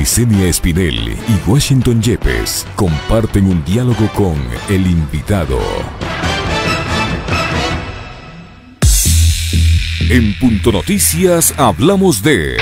Licenia Espinel y Washington Yepes comparten un diálogo con el invitado. En Punto Noticias hablamos de...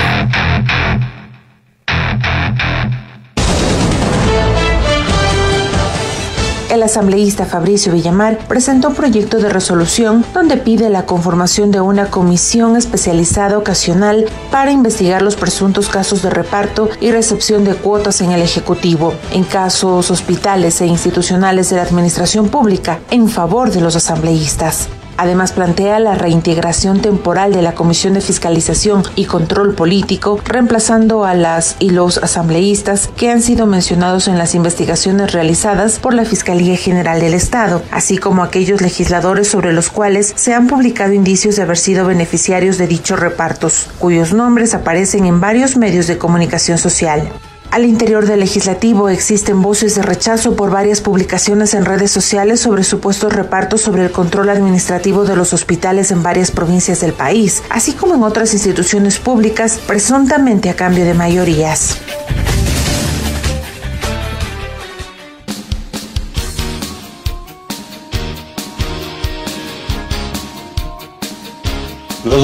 El asambleísta Fabricio Villamar presentó un proyecto de resolución donde pide la conformación de una comisión especializada ocasional para investigar los presuntos casos de reparto y recepción de cuotas en el Ejecutivo, en casos hospitales e institucionales de la administración pública, en favor de los asambleístas. Además, plantea la reintegración temporal de la Comisión de Fiscalización y Control Político, reemplazando a las y los asambleístas que han sido mencionados en las investigaciones realizadas por la Fiscalía General del Estado, así como aquellos legisladores sobre los cuales se han publicado indicios de haber sido beneficiarios de dichos repartos, cuyos nombres aparecen en varios medios de comunicación social. Al interior del legislativo existen voces de rechazo por varias publicaciones en redes sociales sobre supuestos repartos sobre el control administrativo de los hospitales en varias provincias del país, así como en otras instituciones públicas, presuntamente a cambio de mayorías. Las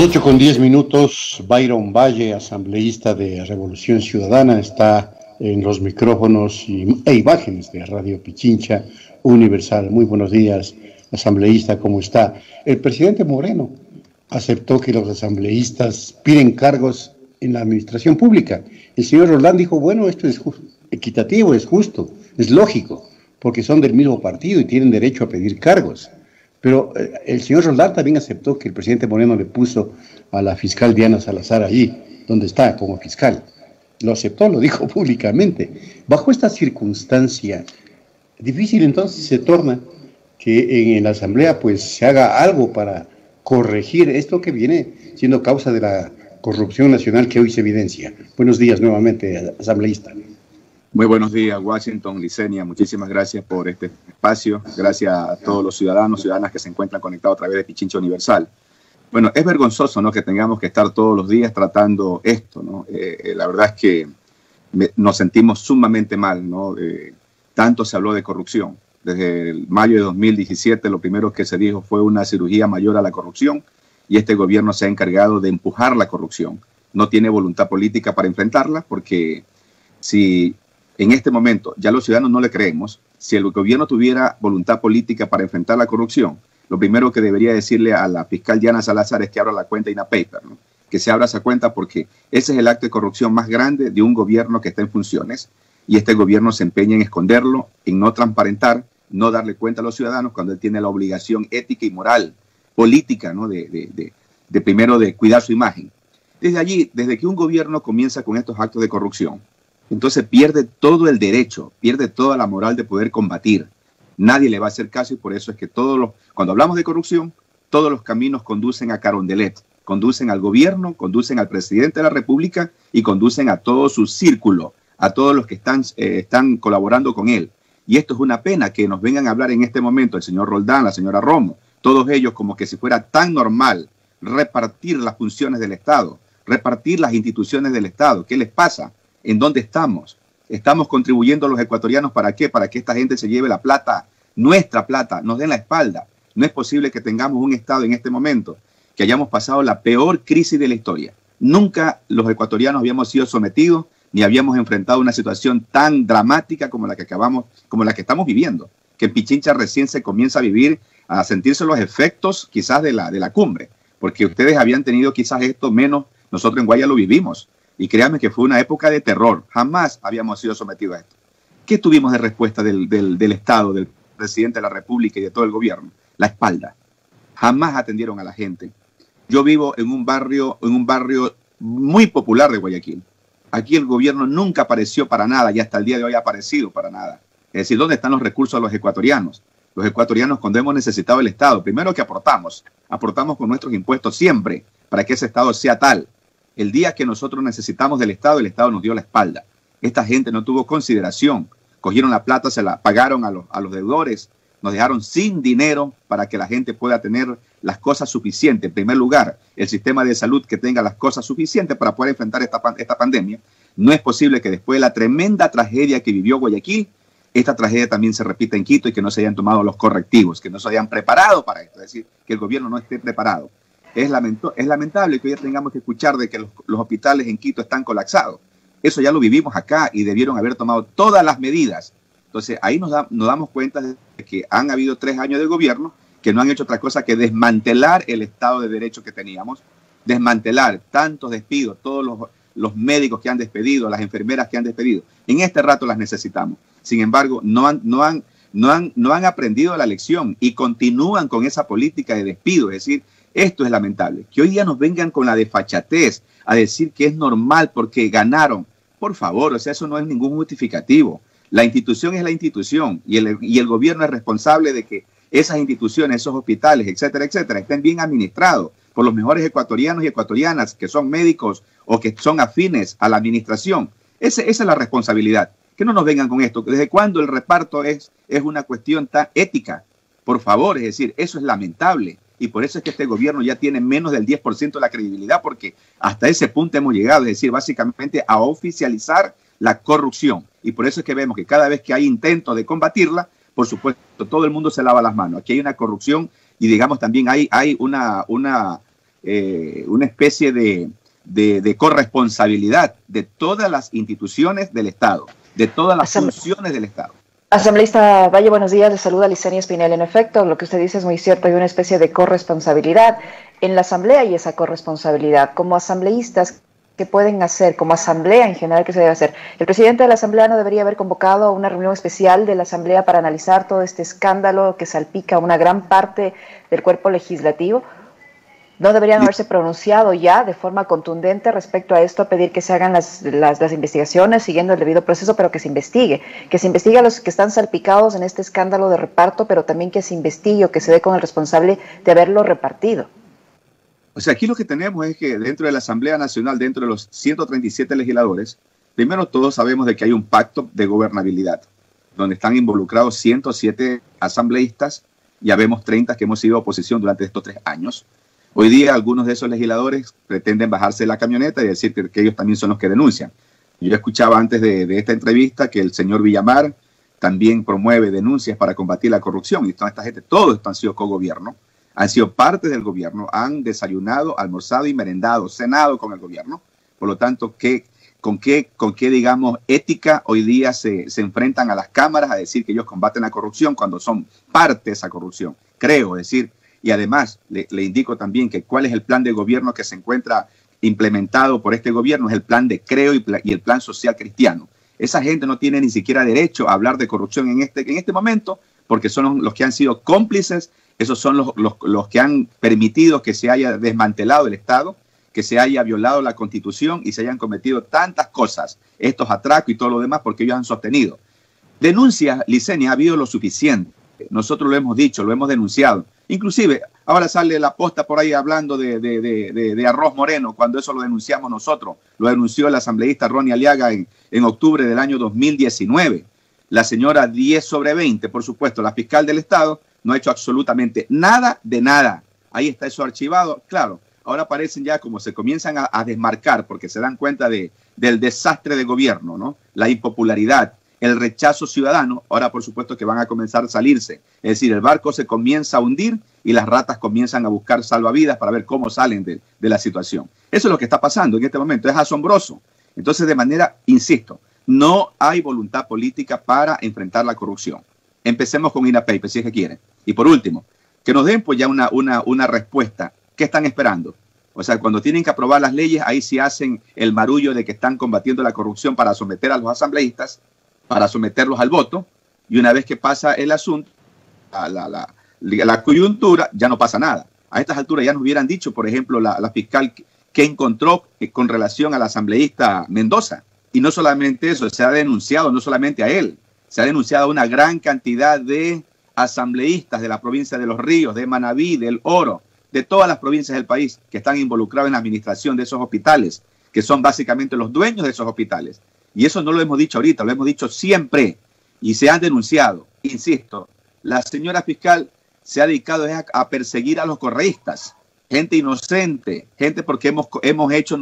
8:10, Byron Valle, asambleísta de Revolución Ciudadana, está en los micrófonos e imágenes de Radio Pichincha Universal. Muy buenos días, asambleísta, ¿cómo está? El presidente Moreno aceptó que los asambleístas piden cargos en la administración pública. El señor Roldán dijo, bueno, esto es equitativo, es justo, es lógico, porque son del mismo partido y tienen derecho a pedir cargos. Pero el señor Roldán también aceptó que el presidente Moreno le puso a la fiscal Diana Salazar allí, donde está como fiscal. Lo aceptó, lo dijo públicamente. Bajo esta circunstancia, difícil entonces se torna que en la Asamblea pues se haga algo para corregir esto que viene siendo causa de la corrupción nacional que hoy se evidencia. Buenos días nuevamente, asambleísta. Muy buenos días, Washington, Licenia. Muchísimas gracias por este espacio. Gracias a todos los ciudadanos, ciudadanas que se encuentran conectados a través de Pichincha Universal. Bueno, es vergonzoso, ¿no?, que tengamos que estar todos los días tratando esto, ¿no? La verdad es que nos sentimos sumamente mal, ¿no? Tanto se habló de corrupción. Desde el mayo de 2017 lo primero que se dijo fue una cirugía mayor a la corrupción y este gobierno se ha encargado de empujar la corrupción. No tiene voluntad política para enfrentarla porque si en este momento ya los ciudadanos no le creemos, si el gobierno tuviera voluntad política para enfrentar la corrupción, lo primero que debería decirle a la fiscal Diana Salazar es que abra la cuenta INAPAPER, ¿no? Que se abra esa cuenta porque ese es el acto de corrupción más grande de un gobierno que está en funciones y este gobierno se empeña en esconderlo, en no transparentar, no darle cuenta a los ciudadanos cuando él tiene la obligación ética y moral, política, ¿no? de primero de cuidar su imagen. Desde allí, desde que un gobierno comienza con estos actos de corrupción, entonces pierde todo el derecho, pierde toda la moral de poder combatir. Nadie le va a hacer caso y por eso es que cuando hablamos de corrupción, todos los caminos conducen a Carondelet, conducen al gobierno, conducen al presidente de la República y conducen a todo su círculo, a todos los que están colaborando con él. Y esto es una pena que nos vengan a hablar en este momento el señor Roldán, la señora Romo, todos ellos como que si fuera tan normal repartir las funciones del Estado, repartir las instituciones del Estado. ¿Qué les pasa? ¿En dónde estamos? ¿Estamos contribuyendo los ecuatorianos para qué? Para que esta gente se lleve la plata, nuestra plata, nos den la espalda. No es posible que tengamos un Estado en este momento, que hayamos pasado la peor crisis de la historia. Nunca los ecuatorianos habíamos sido sometidos ni habíamos enfrentado una situación tan dramática como la que estamos viviendo, que en Pichincha recién se comienza a vivir, a sentirse los efectos quizás de la cumbre, porque ustedes habían tenido quizás esto menos, nosotros en Guaya lo vivimos. Y créanme que fue una época de terror. Jamás habíamos sido sometidos a esto. ¿Qué tuvimos de respuesta del Estado, del presidente de la República y de todo el gobierno? La espalda. Jamás atendieron a la gente. Yo vivo en un barrio muy popular de Guayaquil. Aquí el gobierno nunca apareció para nada y hasta el día de hoy ha aparecido para nada. Es decir, ¿dónde están los recursos de los ecuatorianos? Los ecuatorianos cuando hemos necesitado el Estado, primero que aportamos con nuestros impuestos siempre para que ese Estado sea tal. El día que nosotros necesitamos del Estado, el Estado nos dio la espalda. Esta gente no tuvo consideración. Cogieron la plata, se la pagaron a los deudores, nos dejaron sin dinero para que la gente pueda tener las cosas suficientes. En primer lugar, el sistema de salud que tenga las cosas suficientes para poder enfrentar esta pandemia. No es posible que después de la tremenda tragedia que vivió Guayaquil, esta tragedia también se repita en Quito y que no se hayan tomado los correctivos, que no se hayan preparado para esto, es decir, que el gobierno no esté preparado. Es lamentable que hoy tengamos que escuchar de que los hospitales en Quito están colapsados. Eso ya lo vivimos acá y debieron haber tomado todas las medidas. Entonces ahí nos damos cuenta de que han habido 3 años de gobierno que no han hecho otra cosa que desmantelar el Estado de Derecho que teníamos, desmantelar tantos despidos, todos los médicos que han despedido, las enfermeras que han despedido. En este rato las necesitamos. Sin embargo, no han aprendido la lección y continúan con esa política de despido. Es decir, esto es lamentable. Que hoy día nos vengan con la desfachatez a decir que es normal porque ganaron. Por favor, o sea, eso no es ningún justificativo. La institución es la institución y el gobierno es responsable de que esas instituciones, esos hospitales, etcétera, etcétera, estén bien administrados por los mejores ecuatorianos y ecuatorianas que son médicos o que son afines a la administración. Esa es la responsabilidad. Que no nos vengan con esto. ¿Desde cuándo el reparto es una cuestión tan ética? Por favor, es decir, eso es lamentable. Y por eso es que este gobierno ya tiene menos del 10% de la credibilidad, porque hasta ese punto hemos llegado, es decir, básicamente a oficializar la corrupción. Y por eso es que vemos que cada vez que hay intentos de combatirla, por supuesto, todo el mundo se lava las manos. Aquí hay una corrupción y, digamos, también hay una especie de corresponsabilidad de todas las instituciones del Estado, de todas las funciones del Estado. Asambleísta Valle, buenos días. Le saluda Licenia Espinel. En efecto, lo que usted dice es muy cierto. Hay una especie de corresponsabilidad en la Asamblea y esa corresponsabilidad. Como asambleístas, ¿qué pueden hacer? Como Asamblea en general, ¿qué se debe hacer? El presidente de la Asamblea no debería haber convocado a una reunión especial de la Asamblea para analizar todo este escándalo que salpica a una gran parte del cuerpo legislativo. ¿No deberían haberse pronunciado ya de forma contundente respecto a esto, a pedir que se hagan las investigaciones siguiendo el debido proceso, pero que se investigue a los que están salpicados en este escándalo de reparto, pero también que se investigue o que se dé con el responsable de haberlo repartido? O sea, aquí lo que tenemos es que dentro de la Asamblea Nacional, dentro de los 137 legisladores, primero todos sabemos de que hay un pacto de gobernabilidad, donde están involucrados 107 asambleístas, ya vemos 30 que hemos sido oposición durante estos 3 años. Hoy día algunos de esos legisladores pretenden bajarse de la camioneta y decir que ellos también son los que denuncian. Yo escuchaba antes de esta entrevista que el señor Villamar también promueve denuncias para combatir la corrupción. Y toda esta gente, todos estos han sido cogobierno, han sido parte del gobierno, han desayunado, almorzado y merendado, cenado con el gobierno. Por lo tanto, ¿con qué digamos, ética hoy día se enfrentan a las cámaras a decir que ellos combaten la corrupción cuando son parte de esa corrupción? Creo, es decir, y además le indico también que cuál es el plan de gobierno que se encuentra implementado por este gobierno, es el plan de Creo y el plan social cristiano. Esa gente no tiene ni siquiera derecho a hablar de corrupción en este momento, porque son los que han sido cómplices, esos son los que han permitido que se haya desmantelado el Estado, que se haya violado la Constitución y se hayan cometido tantas cosas, estos atracos y todo lo demás, porque ellos han sostenido. Denuncias, Licenia, ha habido lo suficiente. Nosotros lo hemos dicho, lo hemos denunciado. Inclusive, ahora sale la posta por ahí hablando de arroz moreno, cuando eso lo denunciamos nosotros. Lo denunció el asambleísta Ronnie Aliaga en octubre del año 2019. La señora 10 sobre 20, por supuesto, la fiscal del Estado, no ha hecho absolutamente nada de nada. Ahí está eso archivado. Claro, ahora parecen ya como se comienzan a desmarcar porque se dan cuenta del desastre de gobierno, ¿no? La impopularidad, el rechazo ciudadano. Ahora, por supuesto, que van a comenzar a salirse. Es decir, el barco se comienza a hundir y las ratas comienzan a buscar salvavidas para ver cómo salen de la situación. Eso es lo que está pasando en este momento. Es asombroso. Entonces, de manera, insisto, no hay voluntad política para enfrentar la corrupción. Empecemos con INAPEIPE, si es que quieren. Y por último, que nos den pues ya una respuesta. ¿Qué están esperando? O sea, cuando tienen que aprobar las leyes, ahí sí hacen el marullo de que están combatiendo la corrupción para someter a los asambleístas, para someterlos al voto, y una vez que pasa el asunto, la coyuntura, ya no pasa nada. A estas alturas ya nos hubieran dicho, por ejemplo, la fiscal que encontró con relación al asambleísta Mendoza. Y no solamente eso, se ha denunciado no solamente a él, se ha denunciado a una gran cantidad de asambleístas de la provincia de Los Ríos, de Manabí, del Oro, de todas las provincias del país que están involucrados en la administración de esos hospitales, que son básicamente los dueños de esos hospitales. Y eso no lo hemos dicho ahorita, lo hemos dicho siempre y se han denunciado. Insisto, la señora fiscal se ha dedicado a perseguir a los correístas. gente inocente, gente porque hemos hecho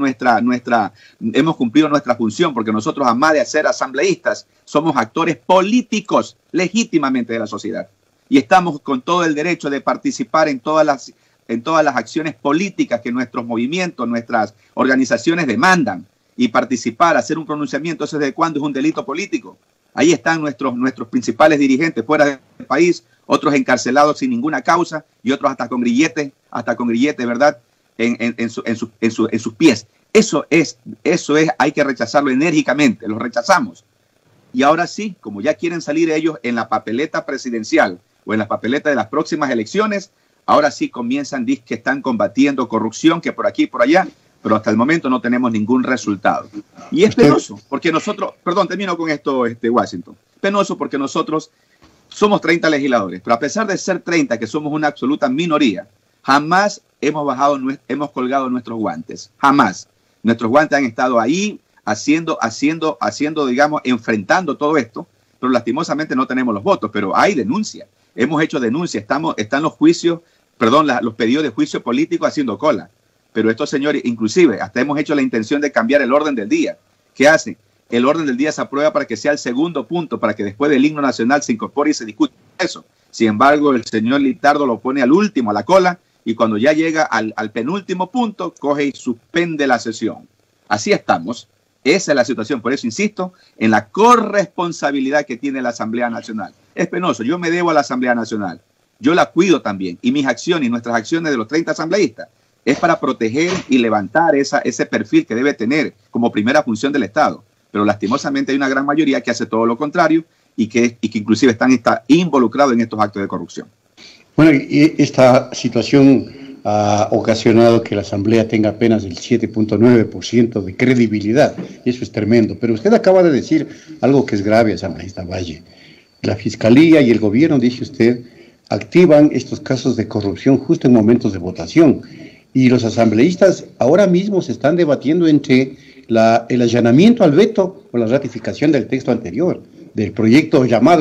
hemos cumplido nuestra función, porque nosotros, además de ser asambleístas, somos actores políticos legítimamente de la sociedad. Y estamos con todo el derecho de participar en todas las acciones políticas que nuestros movimientos, nuestras organizaciones demandan, y participar, hacer un pronunciamiento. ¿Eso desde cuándo es un delito político? Ahí están nuestros principales dirigentes fuera del país, otros encarcelados sin ninguna causa y otros hasta con grilletes, ¿verdad? En sus pies. Eso es, hay que rechazarlo enérgicamente, lo rechazamos. Y ahora sí, como ya quieren salir ellos en la papeleta presidencial o en la papeleta de las próximas elecciones, ahora sí comienzan, que están combatiendo corrupción, que por aquí y por allá, pero hasta el momento no tenemos ningún resultado. Y es penoso, porque nosotros, perdón, termino con esto, Washington, penoso porque nosotros somos 30 legisladores, pero a pesar de ser 30, que somos una absoluta minoría, jamás hemos colgado nuestros guantes, jamás. Nuestros guantes han estado ahí haciendo, digamos, enfrentando todo esto, pero lastimosamente no tenemos los votos, pero hay denuncia. Hemos hecho denuncia, están los juicios, los pedidos de juicio político haciendo cola. Pero estos señores, inclusive, hasta hemos hecho la intención de cambiar el orden del día. ¿Qué hacen? El orden del día se aprueba para que sea el segundo punto, para que después del himno nacional se incorpore y se discute eso. Sin embargo, el señor Litardo lo pone al último, a la cola, y cuando ya llega al penúltimo punto, coge y suspende la sesión. Así estamos. Esa es la situación. Por eso insisto en la corresponsabilidad que tiene la Asamblea Nacional. Es penoso. Yo me debo a la Asamblea Nacional. Yo la cuido también. Y mis acciones y nuestras acciones de los 30 asambleístas es para proteger y levantar ese perfil que debe tener como primera función del Estado. Pero lastimosamente hay una gran mayoría que hace todo lo contrario y que inclusive está involucrado en estos actos de corrupción. Bueno, y esta situación ha ocasionado que la Asamblea tenga apenas el 7.9% de credibilidad. Y eso es tremendo. Pero usted acaba de decir algo que es grave, asambleísta Valle. La Fiscalía y el gobierno, dice usted, activan estos casos de corrupción justo en momentos de votación. Y los asambleístas ahora mismo se están debatiendo entre el allanamiento al veto o la ratificación del texto anterior, del proyecto llamado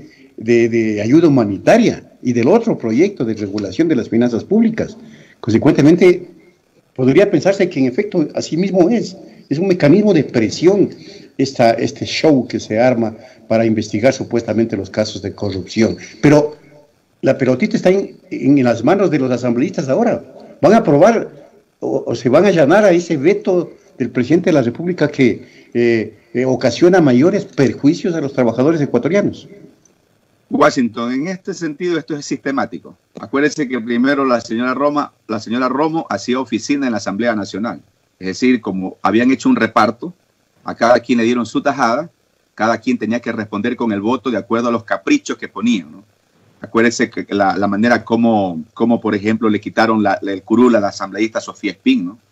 de ayuda humanitaria y del otro proyecto de regulación de las finanzas públicas. Consecuentemente, podría pensarse que en efecto así mismo es un mecanismo de presión este show que se arma para investigar supuestamente los casos de corrupción. Pero la pelotita está en las manos de los asambleístas ahora. ¿Van a aprobar o se van a allanar a ese veto del presidente de la República que ocasiona mayores perjuicios a los trabajadores ecuatorianos? Washington, en este sentido esto es sistemático. Acuérdense que primero la señora Romo hacía oficina en la Asamblea Nacional. Es decir, como habían hecho un reparto, a cada quien le dieron su tajada, cada quien tenía que responder con el voto de acuerdo a los caprichos que ponían, ¿no? Acuérdense que la manera como, por ejemplo, le quitaron el curul a la asambleísta Sofía Espín, ¿no?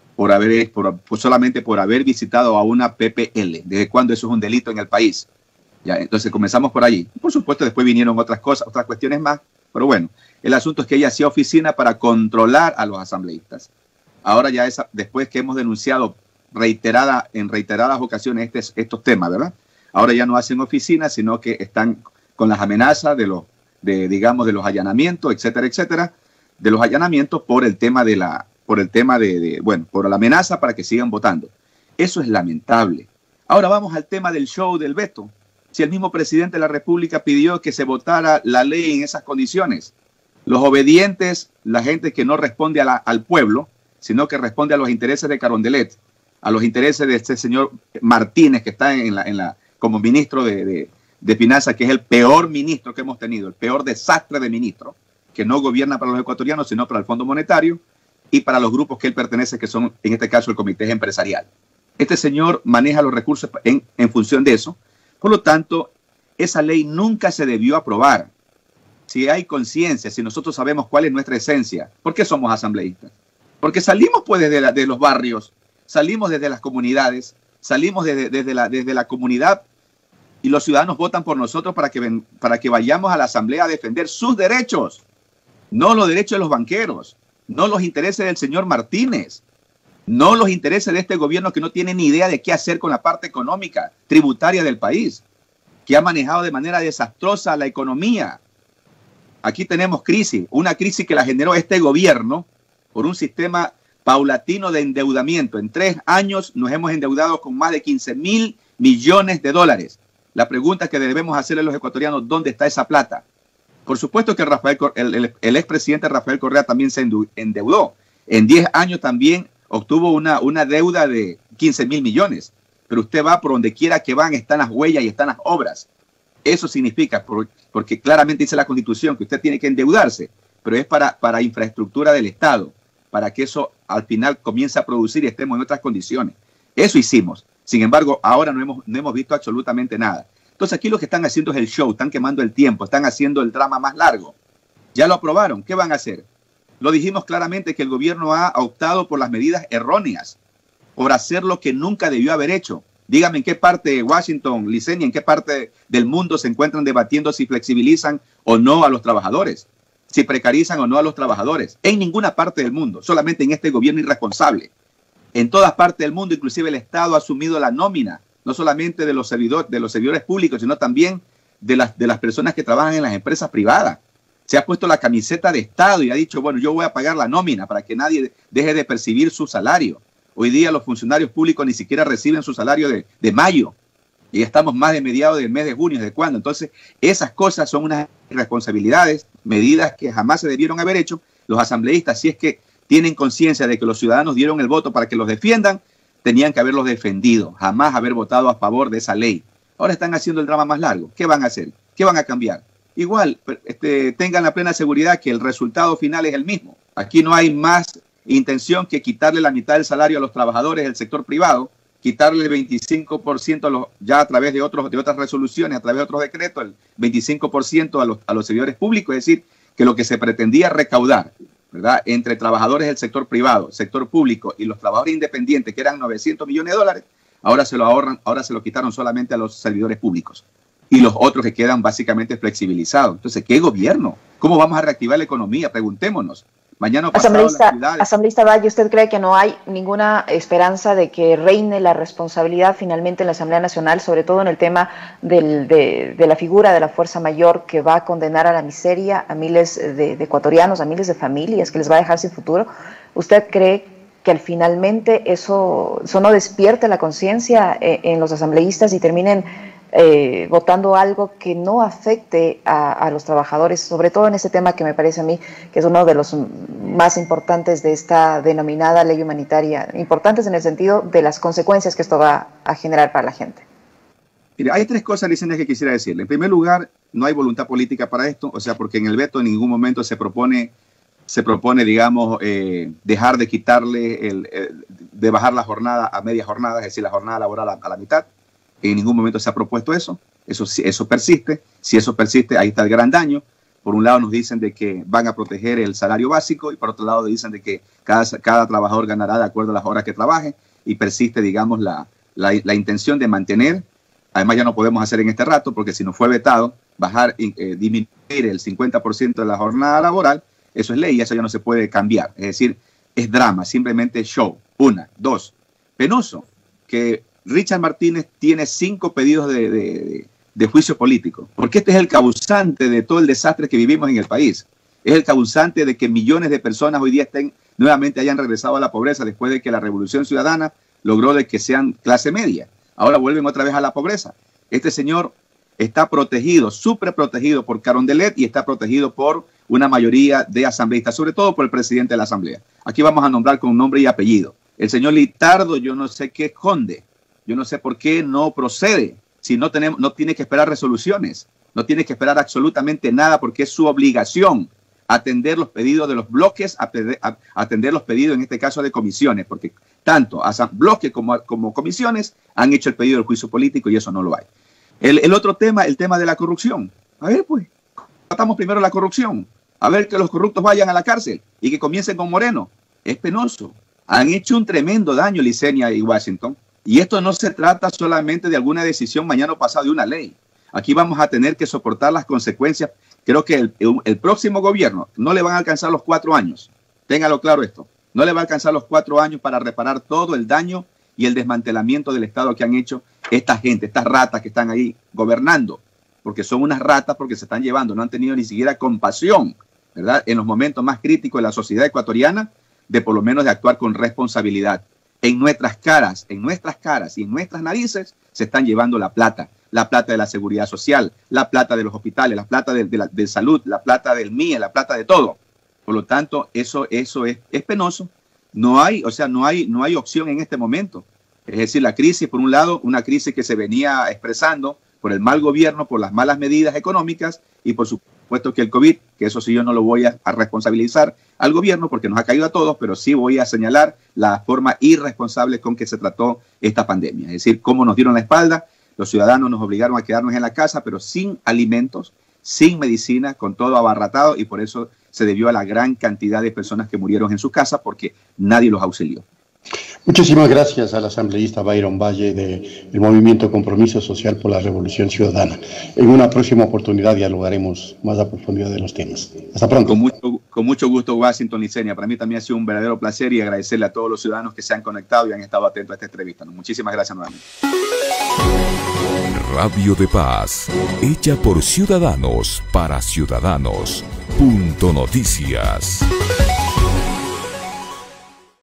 Solamente por haber visitado a una PPL. ¿Desde cuándo eso es un delito en el país? Ya, entonces comenzamos por allí. Por supuesto, después vinieron otras cuestiones más, pero bueno, el asunto es que ella hacía oficina para controlar a los asambleístas. Ahora ya después que hemos denunciado en reiteradas ocasiones estos temas, ¿verdad? Ahora ya no hacen oficina, sino que están con las amenazas de los allanamientos, etcétera, de los allanamientos por la amenaza para que sigan votando. Eso es lamentable. Ahora vamos al tema del show del veto. Si el mismo presidente de la República pidió que se votara la ley en esas condiciones, los obedientes, la gente que no responde al pueblo, sino que responde a los intereses de Carondelet, a los intereses de este señor Martínez, que está como ministro de Finanzas, que es el peor ministro que hemos tenido, el peor desastre de ministro, que no gobierna para los ecuatorianos, sino para el Fondo Monetario y para los grupos que él pertenece, que son, en este caso, el Comité Empresarial. Este señor maneja los recursos en función de eso. Por lo tanto, esa ley nunca se debió aprobar. Si hay conciencia, si nosotros sabemos cuál es nuestra esencia, ¿por qué somos asambleístas? Porque salimos pues desde los barrios, salimos desde las comunidades, salimos desde la comunidad, y los ciudadanos votan por nosotros para que vayamos a la asamblea a defender sus derechos, no los derechos de los banqueros, no los intereses del señor Martínez, no los intereses de este gobierno que no tiene ni idea de qué hacer con la parte económica, tributaria del país, que ha manejado de manera desastrosa la economía. Aquí tenemos crisis, una crisis que la generó este gobierno por un sistema paulatino de endeudamiento. En 3 años nos hemos endeudado con más de 15.000 millones de dólares. La pregunta que debemos hacerle a los ecuatorianos, ¿dónde está esa plata? Por supuesto que el expresidente Rafael Correa también se endeudó. En 10 años también obtuvo una deuda de 15.000 millones. Pero usted va por donde quiera que van, están las huellas y están las obras. Eso significa, porque claramente dice la Constitución, que usted tiene que endeudarse, pero es para infraestructura del Estado, para que eso al final comience a producir y estemos en otras condiciones. Eso hicimos. Sin embargo, ahora no hemos visto absolutamente nada. Entonces aquí lo que están haciendo es el show, están quemando el tiempo, están haciendo el drama más largo. Ya lo aprobaron, ¿qué van a hacer? Lo dijimos claramente que el gobierno ha optado por las medidas erróneas, por hacer lo que nunca debió haber hecho. Dígame en qué parte de Washington, Licenia, en qué parte del mundo se encuentran debatiendo si flexibilizan o no a los trabajadores, si precarizan o no a los trabajadores. En ninguna parte del mundo, solamente en este gobierno irresponsable. En todas partes del mundo, inclusive el Estado ha asumido la nómina, no solamente de los servidores públicos, sino también de las personas que trabajan en las empresas privadas. Se ha puesto la camiseta de Estado y ha dicho, bueno, yo voy a pagar la nómina para que nadie deje de percibir su salario. Hoy día los funcionarios públicos ni siquiera reciben su salario de mayo y estamos más de mediados del mes de junio, ¿de cuándo? Entonces, esas cosas son unas irresponsabilidades, medidas que jamás se debieron haber hecho. Los asambleístas, si es que tienen conciencia de que los ciudadanos dieron el voto para que los defiendan, tenían que haberlos defendido, jamás haber votado a favor de esa ley. Ahora están haciendo el drama más largo. ¿Qué van a hacer? ¿Qué van a cambiar? Igual, tengan la plena seguridad que el resultado final es el mismo. Aquí no hay más intención que quitarle la mitad del salario a los trabajadores del sector privado, quitarle el 25% ya a través de otras resoluciones, a través de otros decretos, el 25% a los servidores públicos, es decir, que lo que se pretendía recaudar, ¿verdad?, entre trabajadores del sector privado, sector público y los trabajadores independientes, que eran 900 millones de dólares, ahora se lo ahorran, ahora se lo quitaron solamente a los servidores públicos y los otros que quedan básicamente flexibilizados. Entonces, ¿qué gobierno? ¿Cómo vamos a reactivar la economía? Preguntémonos. Mañana Asambleísta Valle, ¿usted cree que no hay ninguna esperanza de que reine la responsabilidad finalmente en la Asamblea Nacional, sobre todo en el tema de la figura de la fuerza mayor que va a condenar a la miseria a miles de ecuatorianos, a miles de familias, que les va a dejar sin futuro? ¿Usted cree que finalmente eso no despierte la conciencia en los asambleístas y terminen votando algo que no afecte a los trabajadores, sobre todo en ese tema que me parece a mí que es uno de los más importantes de esta denominada ley humanitaria, importantes en el sentido de las consecuencias que esto va a generar para la gente? Mire, hay 3 cosas, Licenia, que quisiera decirle. En primer lugar, no hay voluntad política para esto, o sea, porque en el veto en ningún momento se propone, digamos, dejar de quitarle, de bajar la jornada a media jornada, es decir, la jornada laboral a la mitad. En ningún momento se ha propuesto eso. Eso persiste. Si eso persiste, ahí está el gran daño. Por un lado nos dicen de que van a proteger el salario básico y por otro lado dicen de que cada trabajador ganará de acuerdo a las horas que trabaje y persiste, digamos, la intención de mantener. Además ya no podemos hacer en este rato porque si no fue vetado, disminuir el 50% de la jornada laboral, eso es ley y eso ya no se puede cambiar. Es decir, es drama, simplemente show. 1. 2. Penoso que Richard Martínez tiene 5 pedidos de juicio político, porque este es el causante de todo el desastre que vivimos en el país. Es el causante de que millones de personas hoy día nuevamente hayan regresado a la pobreza después de que la Revolución Ciudadana logró de que sean clase media. Ahora vuelven otra vez a la pobreza. Este señor está protegido, súper protegido por Carondelet y está protegido por una mayoría de asambleístas, sobre todo por el presidente de la Asamblea. Aquí vamos a nombrar con nombre y apellido. El señor Litardo, yo no sé qué esconde. Yo no sé por qué no procede, si no tiene que esperar resoluciones, no tiene que esperar absolutamente nada porque es su obligación atender los pedidos de los bloques, atender los pedidos en este caso de comisiones, porque tanto bloques como comisiones han hecho el pedido del juicio político y eso no lo hay. El otro tema, el tema de la corrupción. A ver, pues, tratamos primero la corrupción, a ver que los corruptos vayan a la cárcel y que comiencen con Moreno. Es penoso. Han hecho un tremendo daño Licenia y Washington. Y esto no se trata solamente de alguna decisión mañana o pasado de una ley. Aquí vamos a tener que soportar las consecuencias. Creo que el próximo gobierno no le van a alcanzar los 4 años. Téngalo claro esto. No le va a alcanzar los 4 años para reparar todo el daño y el desmantelamiento del Estado que han hecho esta gente, estas ratas que están ahí gobernando. Porque son unas ratas porque se están llevando. No han tenido ni siquiera compasión, ¿verdad? En los momentos más críticos de la sociedad ecuatoriana, de por lo menos de actuar con responsabilidad. En nuestras caras y en nuestras narices se están llevando la plata de la seguridad social, la plata de los hospitales, la plata de salud, la plata del MIE, la plata de todo. Por lo tanto, eso es penoso. No hay opción en este momento. Es decir, la crisis, por un lado, una crisis que se venía expresando por el mal gobierno, por las malas medidas económicas y por supuesto que el COVID, que eso sí yo no lo voy a responsabilizar al gobierno porque nos ha caído a todos, pero sí voy a señalar la forma irresponsable con que se trató esta pandemia. Es decir, cómo nos dieron la espalda, los ciudadanos nos obligaron a quedarnos en la casa, pero sin alimentos, sin medicina, con todo abarratado, y por eso se debió a la gran cantidad de personas que murieron en sus casas porque nadie los auxilió. Muchísimas gracias al asambleísta Byron Valle del Movimiento Compromiso Social por la Revolución Ciudadana. En una próxima oportunidad dialogaremos más a profundidad de los temas. Hasta pronto. Con mucho gusto, Washington, Licenia. Para mí también ha sido un verdadero placer y agradecerle a todos los ciudadanos que se han conectado y han estado atentos a esta entrevista. Muchísimas gracias nuevamente. Radio de Paz, hecha por ciudadanos para ciudadanos. Punto Noticias.